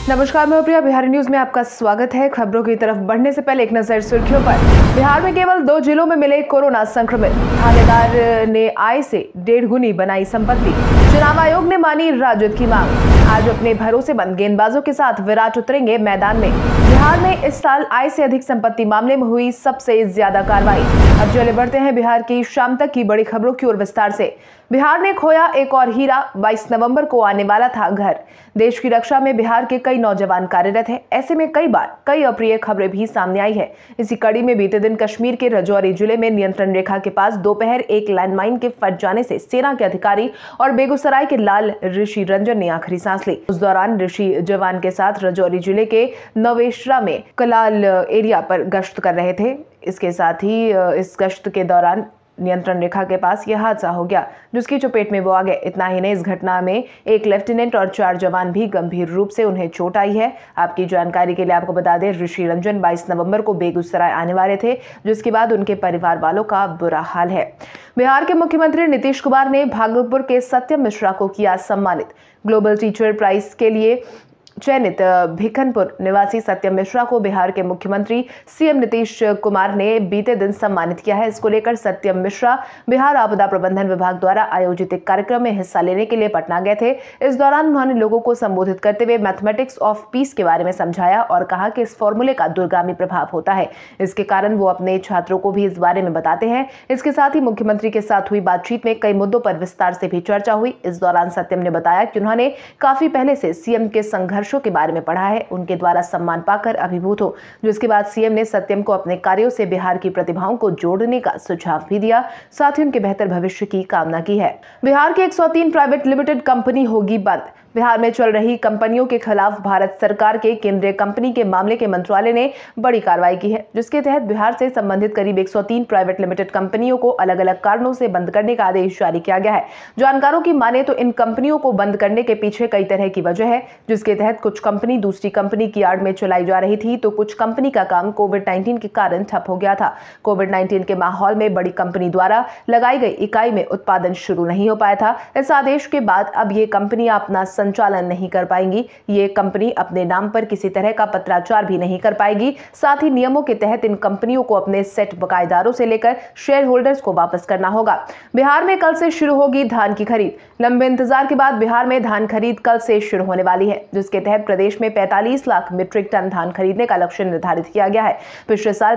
नमस्कार, मैं प्रिया। बिहारी न्यूज में आपका स्वागत है। खबरों की तरफ बढ़ने से पहले एक नजर सुर्खियों पर। बिहार में केवल 2 जिलों में मिले कोरोना संक्रमित। थानेदार ने आय से 1.5 गुनी बनाई संपत्ति। चुनाव आयोग ने मानी राजद की मांग। आज अपने भरोसेमंद गेंदबाजों के साथ विराट उतरेंगे मैदान में। बिहार में इस साल आय से अधिक संपत्ति मामले में हुई सबसे ज्यादा कार्रवाई। अब चले बढ़ते हैं बिहार की शाम तक की बड़ी खबरों की ओर विस्तार से। बिहार ने खोया एक और हीरा। 22 नवंबर को आने वाला था घर। देश की रक्षा में बिहार के कई नौजवान कार्यरत हैं। ऐसे में कई बार कई अप्रिय खबरें भी सामने आई है। इसी कड़ी में बीते दिन कश्मीर के राजौरी जिले में नियंत्रण रेखा के पास दोपहर एक लैंडमाइन के फट जाने से सेना के अधिकारी और बेगूसराय के लाल ऋषि रंजन ने आखिरी सांस ली। उस दौरान ऋषि जवान के साथ राजौरी जिले के नवेशरा में कलाल एरिया पर गश्त कर रहे थे। इसके साथ ही इस गश्त के दौरान नियंत्रण रेखा के पास यह हादसा हो गया, जिसकी चपेट में वो आ गए। इतना ही नहीं, इस घटना में एक लेफ्टिनेंट और 4 जवान भी गंभीर रूप से उन्हें चोट आई है। आपकी जानकारी के लिए आपको बता दें, ऋषि रंजन 22 नवंबर को बेगूसराय आने वाले थे, जिसके बाद उनके परिवार वालों का बुरा हाल है। बिहार के मुख्यमंत्री नीतीश कुमार ने भागलपुर के सत्यम मिश्रा को किया सम्मानित। ग्लोबल टीचर प्राइज के लिए चयनित भिखनपुर निवासी सत्यम मिश्रा को बिहार के मुख्यमंत्री सीएम नीतीश कुमार ने बीते दिन सम्मानित किया है। इसको लेकर सत्यम मिश्रा बिहार आपदा प्रबंधन विभाग द्वारा आयोजित एक कार्यक्रम में हिस्सा लेने के लिए पटना गए थे। इस दौरान उन्होंने लोगों को संबोधित करते हुए मैथमेटिक्स ऑफ पीस के बारे में समझाया और कहा कि इस फॉर्मूले का दूरगामी प्रभाव होता है। इसके कारण वो अपने छात्रों को भी इस बारे में बताते हैं। इसके साथ ही मुख्यमंत्री के साथ हुई बातचीत में कई मुद्दों पर विस्तार से भी चर्चा हुई। इस दौरान सत्यम ने बताया कि उन्होंने काफी पहले से सीएम के संघर्ष के बारे में पढ़ा है। उनके द्वारा सम्मान पाकर अभिभूत हो। जिसके बाद सीएम ने सत्यम को अपने कार्यों से बिहार की प्रतिभाओं को जोड़ने का सुझाव भी दिया। साथ ही उनके बेहतर भविष्य की कामना की है। बिहार की 103 प्राइवेट लिमिटेड कंपनी होगी बंद। बिहार में चल रही कंपनियों के खिलाफ भारत सरकार के केंद्रीय कंपनी के मामले के मंत्रालय ने बड़ी कार्रवाई की है, जिसके तहत बिहार से संबंधित करीब 103 प्राइवेट लिमिटेड कंपनियों को अलग अलग कारणों से बंद करने का आदेश जारी किया गया है। जानकारों की माने तो इन कंपनियों को बंद करने के पीछे कई तरह की वजह है, जिसके तहत कुछ कंपनी दूसरी कंपनी की आड़ में चलाई जा रही थी, तो कुछ कंपनी का काम कोविड-19 के कारण ठप हो गया था। कोविड-19 के माहौल में बड़ी कंपनी द्वारा लगाई गई इकाई में उत्पादन शुरू नहीं हो पाया था। इस आदेश के बाद अब ये कंपनियां अपना संचालन नहीं कर पाएंगी। ये कंपनी अपने नाम पर किसी तरह का पत्राचार भी नहीं कर पाएगी। साथ ही नियमों के तहत इन कंपनियों को अपने सेट बकायेदारों से लेकर शेयर होल्डर्स को वापस करना होगा। बिहार में कल से शुरू होगी धान की खरीद। लंबे इंतजार के बाद बिहार में धान खरीद कल से शुरू होने वाली है, जिसके तहत प्रदेश में 45 लाख मीट्रिक टन धान खरीदने का लक्ष्य निर्धारित किया गया है। पिछले साल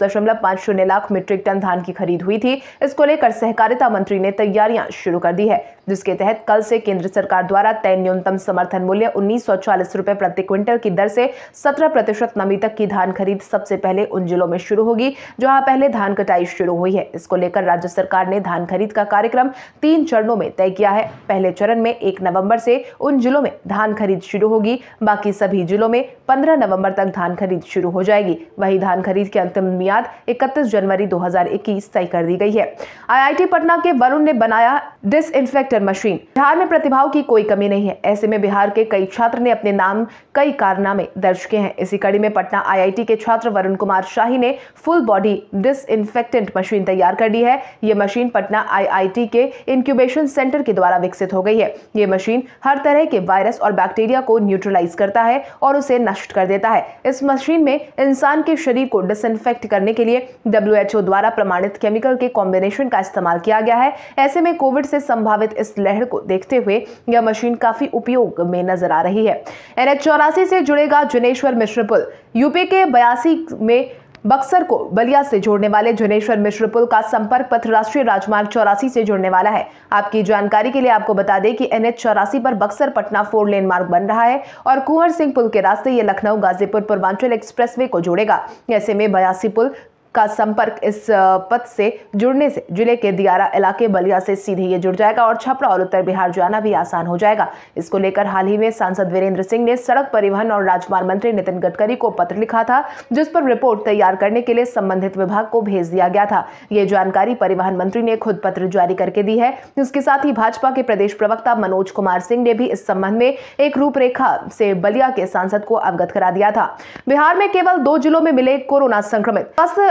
35.50 लाख मीट्रिक टन धान की खरीद हुई थी। इसको लेकर सहकारिता मंत्री ने तैयारियां शुरू कर दी है, जिसके तहत कल से केंद्र सरकार द्वारा तय न्यूनतम समर्थन मूल्य 1940 रुपए प्रति क्विंटल की दर से 17% नमी तक की धान खरीद सबसे पहले उन जिलों में शुरू होगी जहां पहले धान कटाई शुरू हुई है। इसको लेकर राज्य सरकार ने धान खरीद का कार्यक्रम 3 चरणों में तय किया है। पहले चरण में 1 नवंबर से उन जिलों में धान खरीद शुरू होगी। बाकी सभी जिलों में 15 नवंबर तक धान खरीद शुरू हो जाएगी। वहीं धान खरीद की अंतिम मियाद 31 जनवरी 2021 तय कर दी गई है। आईआईटी पटना के वरुण ने बनाया डिसइंफेक्टर मशीन। बिहार में प्रतिभाओं की कोई कमी नहीं है। ऐसे में बिहार के कई छात्र ने अपने नाम कई कारनामे दर्ज किए हैं। इसी कड़ी में पटना आईआईटी के छात्र वरुण कुमार शाही ने फुल बॉडी डिसइंफेक्टेंट मशीन तैयार कर दी है। यह मशीन पटना आईआईटी के इंक्यूबेशन सेंटर के द्वारा विकसित हो गई है। यह मशीन हर तरह के वायरस और बैक्टीरिया को न्यूट्रलाइज करता है और उसे नष्ट कर देता है। इस मशीन में इंसान के शरीर को डिसइंफेक्ट करने के लिए WHO द्वारा प्रमाणित केमिकल के कॉम्बिनेशन का इस्तेमाल किया गया है। ऐसे में कोविड से संभावित इस लहर को देखते हुए यह मशीन काफी उपयोग में नजर आ रही है। NH 84 से जुड़ेगा जनेश्वर मिश्र पुल। यूपी के 82 में बक्सर को बलिया से जोड़ने वाले जनेश्वर मिश्र पुल का संपर्क पथ राष्ट्रीय राजमार्ग 84 से जुड़ने वाला है। आपकी जानकारी के लिए आपको बता दें कि NH 84 पर बक्सर पटना 4 लेन मार्ग बन रहा है और कुंवर सिंह पुल के रास्ते ये लखनऊ गाजीपुर पूर्वांचल एक्सप्रेसवे को जोड़ेगा। ऐसे में 82 पुल का संपर्क इस पथ से जुड़ने से जिले के दियारा इलाके बलिया से सीधे ये जुड़ जाएगा और छपरा और उत्तर बिहार जाना भी आसान हो जाएगा। इसको लेकर हाल ही में सांसद वीरेंद्र सिंह ने सड़क परिवहन और राजमार्ग मंत्री नितिन गडकरी को पत्र लिखा था, जिस पर रिपोर्ट तैयार करने के लिए संबंधित विभाग को भेज दिया गया था। ये जानकारी परिवहन मंत्री ने खुद पत्र जारी करके दी है। इसके साथ ही भाजपा के प्रदेश प्रवक्ता मनोज कुमार सिंह ने भी इस संबंध में एक रूपरेखा से बलिया के सांसद को अवगत करा दिया था। बिहार में केवल 2 जिलों में मिले कोरोना संक्रमित।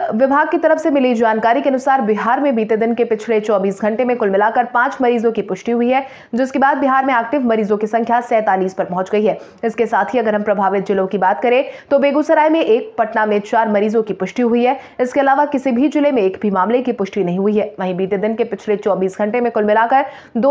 विभाग की तरफ से मिली जानकारी के अनुसार बिहार में बीते दिन के पिछले 24 घंटे में कुल मिलाकर 5 मरीजों की पुष्टि हुई है, जिसके बाद बिहार में एक्टिव मरीजों की संख्या 47 पर पहुंच गई है। इसके साथ ही अगर हम प्रभावित जिलों की बात करें तो बेगूसराय में 1, पटना में 4 मरीजों की पुष्टि हुई है। इसके अलावा किसी भी जिले में एक भी मामले की पुष्टि नहीं हुई है। वहीं बीते दिन के पिछले 24 घंटे में कुल मिलाकर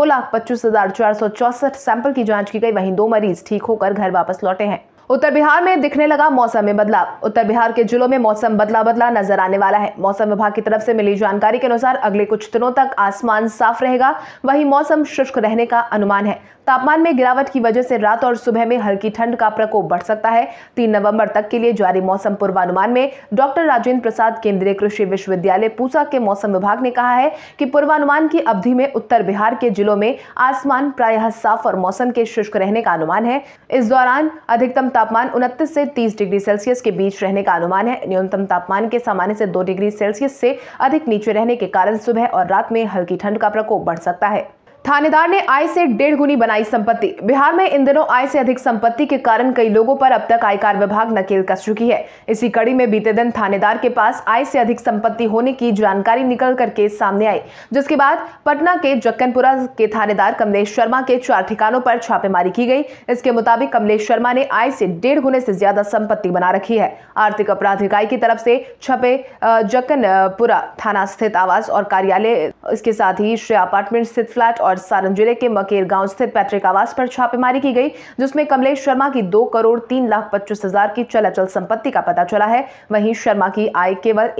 2,25,464 सैंपल की जांच की गई। वहीं 2 मरीज ठीक होकर घर वापस लौटे हैं। उत्तर बिहार में दिखने लगा मौसम में बदलाव। उत्तर बिहार के जिलों में मौसम बदला नजर आने वाला है। मौसम विभाग की तरफ से मिली जानकारी के अनुसार अगले कुछ दिनों तक आसमान साफ रहेगा, वहीं मौसम शुष्क रहने का अनुमान है। तापमान में गिरावट की वजह से रात और सुबह में हल्की ठंड का प्रकोप बढ़ सकता है। 3 नवंबर तक के लिए जारी मौसम पूर्वानुमान में डॉक्टर राजेंद्र प्रसाद केंद्रीय कृषि विश्वविद्यालय पूसा के मौसम विभाग ने कहा है कि पूर्वानुमान की अवधि में उत्तर बिहार के जिलों में आसमान प्रायः साफ और मौसम के शुष्क रहने का अनुमान है। इस दौरान अधिकतम तापमान 29 से 30 डिग्री सेल्सियस के बीच रहने का अनुमान है। न्यूनतम तापमान के सामान्य से 2 डिग्री सेल्सियस से अधिक नीचे रहने के कारण सुबह और रात में हल्की ठंड का प्रकोप बढ़ सकता है। थानेदार ने आय से 1.5 गुनी बनाई संपत्ति। बिहार में इन दिनों आय से अधिक संपत्ति के कारण कई लोगों पर अब तक आयकर विभाग नकेल कस चुकी है। इसी कड़ी में बीते दिन थानेदार के पास आय से अधिक संपत्ति होने की जानकारी निकल करके सामने आई, जिसके बाद पटना के जक्कनपुरा के थानेदार कमलेश शर्मा के 4 ठिकानों पर छापेमारी की गई। इसके मुताबिक कमलेश शर्मा ने आय से 1.5 गुने से ज्यादा संपत्ति बना रखी है। आर्थिक अपराध इकाई की तरफ से छपे जक्कनपुरा थाना स्थित आवास और कार्यालय, इसके साथ ही श्रेया अपार्टमेंट स्थित फ्लैट और सारण जिले के मकेर गांव स्थित पैतृक आवास पर छापेमारी की गई, जिसमें कमलेश शर्मा की 2,03,25,000 की चल अचल संपत्ति का पता चला है। वहीं शर्मा की आय केवल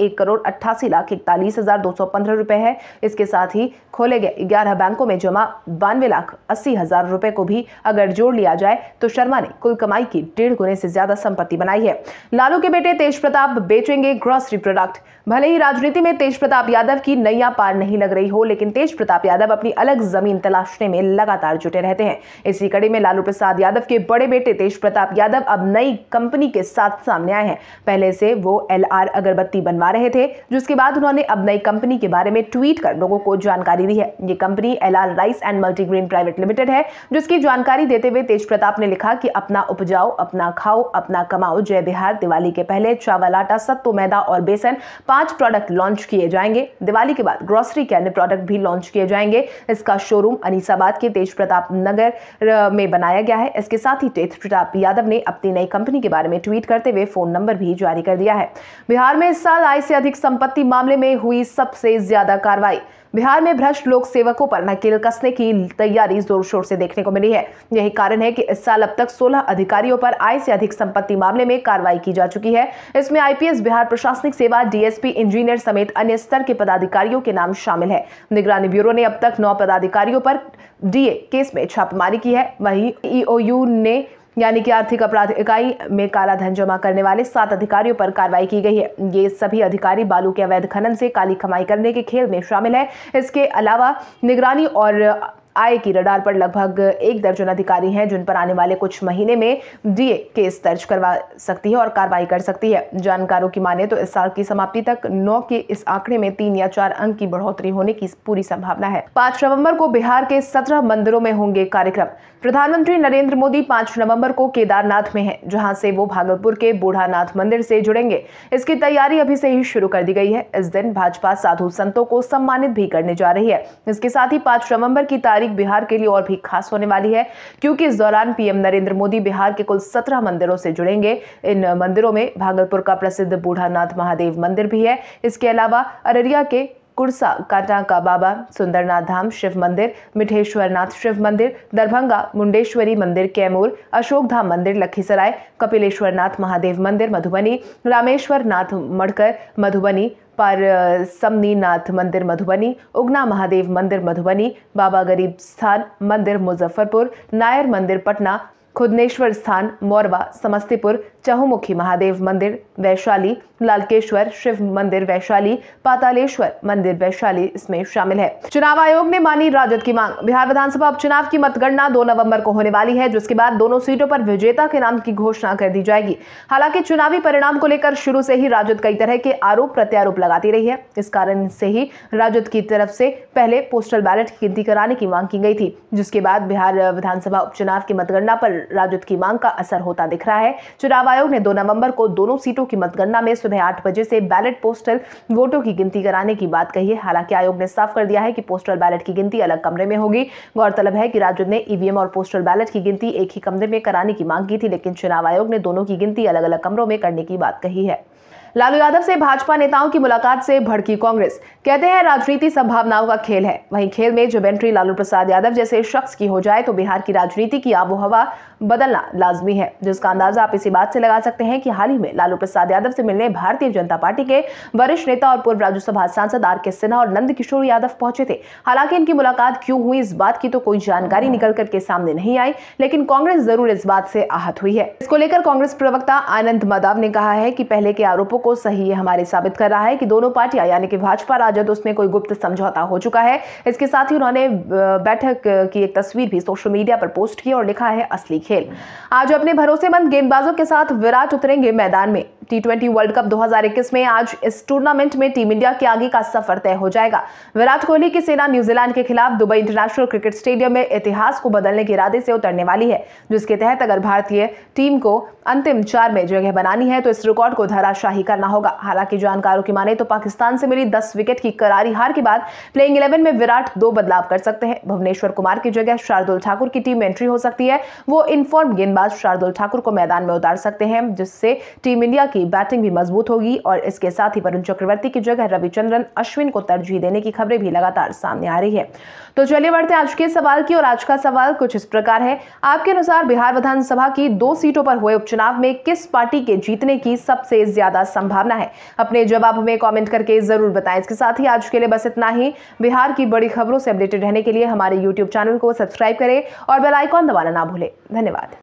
1,88,41,215 रुपए है। इसके साथ ही खोले गए 11 बैंकों में जमा 92,80,000 रुपए को भी अगर जोड़ लिया जाए तो शर्मा ने कुल कमाई की 1.5 गुने से ज्यादा संपत्ति बनाई है। लालू के बेटे तेज प्रताप बेचेंगे ग्रोसरी प्रोडक्ट। भले ही राजनीति में तेज प्रताप यादव की नैया पार नहीं लग रही हो, लेकिन तेज प्रताप यादव अपनी अलग जमीन तलाशने में लगातार जुटे रहते हैं। इसी कड़ी में लालू प्रसाद यादव के बड़े बेटे तेज प्रताप यादव अब नई कंपनी के साथ सामने आए हैं। पहले से वो LR अगरबत्ती बनवा रहे थे, जिसके बाद उन्होंने अब नई कंपनी के बारे में ट्वीट कर लोगों को जानकारी दी है। ये company LR rice and multigrain private limited है, जिसकी जानकारी देते हुए तेज प्रताप ने लिखा कि अपना उपजाओ, अपना खाओ, अपना कमाओ, जय बिहार। दिवाली के पहले चावल, आटा, सत्तू, मैदा और बेसन 5 प्रोडक्ट लॉन्च किए जाएंगे। दिवाली के बाद ग्रोसरी के अन्य प्रोडक्ट भी लॉन्च किए जाएंगे। इसका शोरूम अनीसाबाद के तेज प्रताप नगर में बनाया गया है। इसके साथ ही तेज प्रताप यादव ने अपनी नई कंपनी के बारे में ट्वीट करते हुए फोन नंबर भी जारी कर दिया है। बिहार में इस साल आय से अधिक संपत्ति मामले में हुई सबसे ज्यादा कार्रवाई। बिहार में भ्रष्ट लोक सेवकों पर नकेल कसने की तैयारी जोर शोर से देखने को मिली है। यही कारण है कि इस साल अब तक 16 अधिकारियों पर आय से अधिक संपत्ति मामले में कार्रवाई की जा चुकी है। इसमें IPS, बिहार प्रशासनिक सेवा, DSP, इंजीनियर समेत अन्य स्तर के पदाधिकारियों के नाम शामिल है। निगरानी ब्यूरो ने अब तक 9 पदाधिकारियों पर DA केस में छापेमारी की है। वहीं EOU ने यानी कि आर्थिक अपराध इकाई में काला धन जमा करने वाले 7 अधिकारियों पर कार्रवाई की गई है। ये सभी अधिकारी बालू के अवैध खनन से काली कमाई करने के खेल में शामिल है। इसके अलावा निगरानी और आय की रडार पर लगभग 1 दर्जन अधिकारी हैं, जिन पर आने वाले कुछ महीने में DA केस दर्ज करवा सकती है और कार्रवाई कर सकती है। जानकारों की माने तो इस साल की समाप्ति तक 9 के इस आंकड़े में 3 या 4 अंक की बढ़ोतरी होने की पूरी संभावना है। 5 नवंबर को बिहार के 17 मंदिरों में होंगे कार्यक्रम। प्रधानमंत्री नरेंद्र मोदी 5 नवंबर को केदारनाथ में हैं, जहां से वो भागलपुर के बूढ़ानाथ मंदिर से जुड़ेंगे। इसकी तैयारी अभी से ही शुरू कर दी गई है। इस दिन भाजपा साधु संतों को सम्मानित भी करने जा रही है। इसके साथ ही 5 नवंबर की तारीख बिहार के लिए और भी खास होने वाली है, क्योंकि इस दौरान PM नरेंद्र मोदी बिहार के कुल 17 मंदिरों से जुड़ेंगे। इन मंदिरों में भागलपुर का प्रसिद्ध बूढ़ानाथ महादेव मंदिर भी है। इसके अलावा अररिया के कुर्सा कांटा का बाबा सुंदरनाथ धाम शिव मंदिर, मिठेश्वरनाथ शिव मंदिर, दरभंगा मुंडेश्वरी मंदिर, कैमूर अशोक धाम मंदिर, लखीसराय कपिलेश्वरनाथ महादेव मंदिर मधुबनी, रामेश्वर नाथ मड़कर मधुबनी, पर समनीनाथ मंदिर मधुबनी, उगना महादेव मंदिर मधुबनी, बाबा गरीब स्थान मंदिर मुजफ्फरपुर, नायर मंदिर पटना, खुदनेश्वर स्थान मोरबा समस्तीपुर, चहुमुखी महादेव मंदिर वैशाली, लालकेश्वर शिव मंदिर वैशाली, पातालेश्वर मंदिर वैशाली इसमें शामिल है। चुनाव आयोग ने मानी राजद की मांग। बिहार विधानसभा उपचुनाव की मतगणना 2 नवंबर को होने वाली है, जिसके बाद दोनों सीटों पर विजेता के नाम की घोषणा कर दी जाएगी। हालांकि चुनावी परिणाम को लेकर शुरू से ही राजद कई तरह के आरोप प्रत्यारोप लगाती रही है। इस कारण से ही राजद की तरफ से पहले पोस्टल बैलेट की गिनती कराने की मांग की गई थी, जिसके बाद बिहार विधानसभा उपचुनाव की मतगणना पर राजद की मांग का असर होता दिख रहा है। चुनाव आयोग ने 2 नवंबर को दोनों सीटों की मतगणना में सुबह 8 बजे से बैलेट पोस्टल वोटों की गिनती कराने की बात कही है। हालांकि आयोग ने साफ कर दिया है कि पोस्टल बैलेट की गिनती अलग कमरे में होगी। गौरतलब है कि राजद ने ईवीएम और पोस्टल बैलेट की गिनती एक ही कमरे में कराने की मांग की थी, लेकिन चुनाव आयोग ने दोनों की गिनती अलग अलग कमरों में करने की बात कही है। लालू यादव से भाजपा नेताओं की मुलाकात से भड़की कांग्रेस। कहते हैं राजनीति संभावनाओं का खेल है। वहीं खेल में जब एंट्री लालू प्रसाद यादव जैसे शख्स की हो जाए तो बिहार की राजनीति की आबोहवा बदलना लाजमी है, जिसका अंदाजा आप इसी बात से लगा सकते हैं कि हाल ही में लालू प्रसाद यादव से मिलने भारतीय जनता पार्टी के वरिष्ठ नेता और पूर्व राज्यसभा सांसद आर.के. सिन्हा और नंद किशोर यादव पहुंचे थे। हालांकि इनकी मुलाकात क्यों हुई, इस बात की तो कोई जानकारी निकल करके सामने नहीं आई, लेकिन कांग्रेस जरूर इस बात से आहत हुई है। इसको लेकर कांग्रेस प्रवक्ता आनंद मदाव ने कहा है कि पहले के आरोपों को सही हमारे साबित कर रहा है कि दोनों पार्टियां यानी कि भाजपा राजद उसमें कोई गुप्त समझौता हो चुका है। इसके साथ ही उन्होंने बैठक की एक तस्वीर भी सोशल मीडिया पर पोस्ट की और लिखा है असली खेल। आज अपने भरोसेमंद गेंदबाजों के साथ विराट उतरेंगे मैदान में। T20 वर्ल्ड कप 2021 में आज इस टूर्नामेंट में टीम इंडिया के आगे का सफर तय हो जाएगा। विराट कोहली की सेना न्यूजीलैंड के खिलाफ दुबई इंटरनेशनल क्रिकेट स्टेडियम में इतिहास को बदलने के इरादे से उतरने वाली है, जिसके तहत अगर भारतीय टीम को अंतिम 4 में जगह बनानी है तो इस रिकॉर्ड को धराशाही करना होगा। हालांकि जानकारों की माने तो पाकिस्तान से मिली 10 विकेट की करारी हार के बाद प्लेइंग 11 में विराट 2 बदलाव कर सकते हैं। भुवनेश्वर कुमार की जगह शार्दुल ठाकुर की टीम एंट्री हो सकती है। वो इनफॉर्म गेंदबाज शार्दुल ठाकुर को मैदान में उतार सकते हैं, जिससे टीम इंडिया की बैटिंग भी मजबूत होगी। और इसके साथ ही वरुण चक्रवर्ती की जगह रविचंद्रन अश्विन को तरजीह देने की खबरें भी लगातार सामने आ रही है। तो चलिए बढ़ते आज के सवाल की, और आज का सवाल कुछ इस प्रकार है। आपके अनुसार बिहार विधानसभा की 2 सीटों पर हुए उपचुनाव में किस पार्टी के जीतने की सबसे ज्यादा संभावना है? अपने जवाब में कमेंट करके जरूर बताएं। इसके साथ ही आज के लिए बस इतना ही। बिहार की बड़ी खबरों से अपडेटेड रहने के लिए हमारे YouTube चैनल को सब्सक्राइब करें और बेल आइकॉन दबाना ना भूलें। धन्यवाद।